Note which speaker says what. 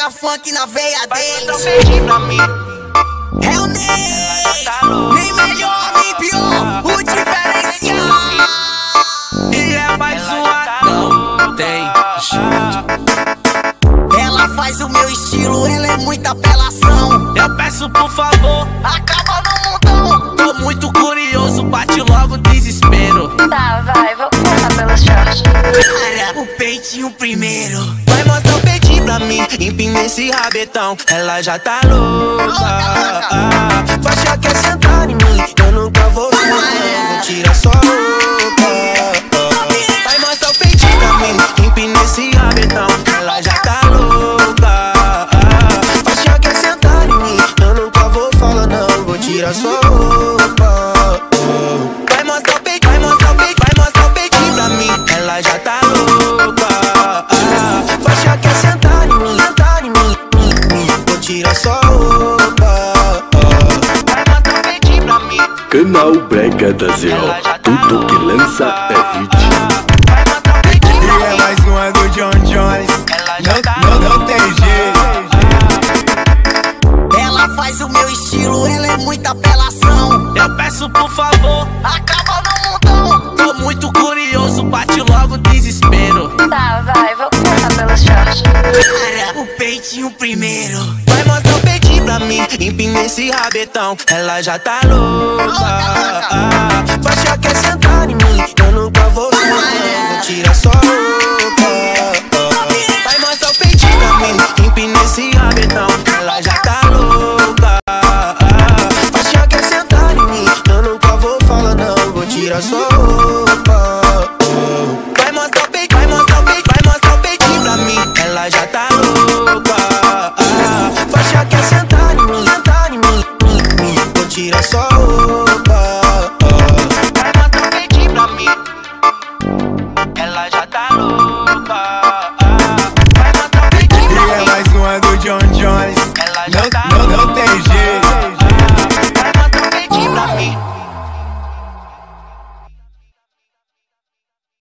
Speaker 1: joga funk na veia deles.
Speaker 2: Pra mim.
Speaker 1: É o Ney, nem melhor nem pior, o diferencial.
Speaker 2: E é mais uma, não tem jeito.
Speaker 1: Ela faz o meu estilo, ela é muita apelação.
Speaker 2: Eu peço por favor,
Speaker 1: Acaba no mundão.
Speaker 2: tô muito curioso, bate logo o desespero.
Speaker 3: Tá, vai, vou começar pelos shorts.
Speaker 1: Cara, o peitinho primeiro.
Speaker 2: Vai mostrar o peitinho pra mim, empina esse rabetão, ela já tá louca. Faixa quer sentar em mim, eu nunca vou tirar só roupa. Vai mostrar o peitinho pra mim, empina esse rabetão, ela já tá louca. Faixa quer sentar em mim, eu nunca vou falar não, vou tirar só roupa. Vai mostrar o peitinho, vai mostrar o peitinho, vai mostrar o peitinho pra mim, ela já tá louca. Faixa quer sentar em mim, vou tirar só roupa. Vai mostrar o peitinho pra mim.
Speaker 4: Canal Brega da ZO, tudo que lança é hit.
Speaker 2: Vai mostrar o peitinho pra
Speaker 5: E é
Speaker 2: mim.
Speaker 5: mais uma do John Jones.
Speaker 2: Ela já tá louca.
Speaker 5: Não tem jeito.
Speaker 1: Ela faz o meu estilo, ela é muita apelação.
Speaker 2: Eu peço por favor,
Speaker 1: Acaba no mundão.
Speaker 2: tô muito curioso, bate logo o desespero.
Speaker 3: Tá, vai, vou começar pelos shorts.
Speaker 1: Cara, o peitinho primeiro.
Speaker 2: Vai mostrar o peitinho pra mim, empina esse rabetão, ela já tá louca. Faixa quer sentar em mim, eu nunca vou tirar só roupa. Vai mostrar o peitinho pra mim, empina esse rabetão, ela já tá louca. Faixa quer sentar em mim, eu nunca vou falar não, vou tirar só roupa. Vai mostrar o peitinho, vai mostrar o peitinho, vai mostrar o peitinho pra mim, ela já tá louca. Faixa quer sentar em mim, vou tirar só roupa.